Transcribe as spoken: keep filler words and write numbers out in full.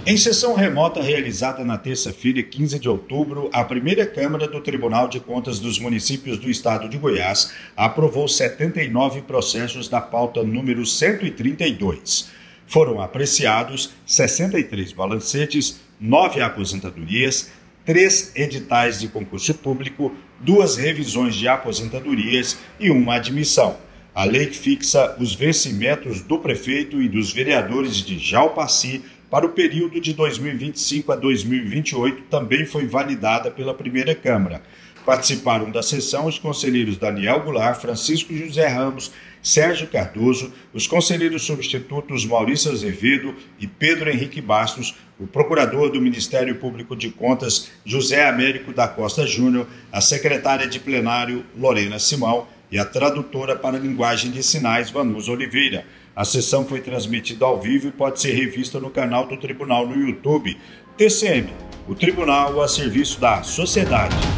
Em sessão remota realizada na terça-feira, quinze de outubro, a primeira Câmara do Tribunal de Contas dos Municípios do Estado de Goiás aprovou setenta e nove processos da pauta número cento e trinta e dois. Foram apreciados sessenta e três balancetes, nove aposentadorias, três editais de concurso público, duas revisões de aposentadorias e uma admissão. A lei que fixa os vencimentos do prefeito e dos vereadores de Jalpaci para o período de dois mil e vinte e cinco a dois mil e vinte e oito também foi validada pela primeira Câmara. Participaram da sessão os conselheiros Daniel Goulart, Francisco José Ramos, Sérgio Cardoso, os conselheiros substitutos Maurício Azevedo e Pedro Henrique Bastos, o procurador do Ministério Público de Contas José Américo da Costa Júnior, a secretária de plenário Lorena Simão e a tradutora para a linguagem de sinais Vanusa Oliveira. A sessão foi transmitida ao vivo e pode ser revista no canal do Tribunal no YouTube. T C M, o Tribunal a serviço da sociedade.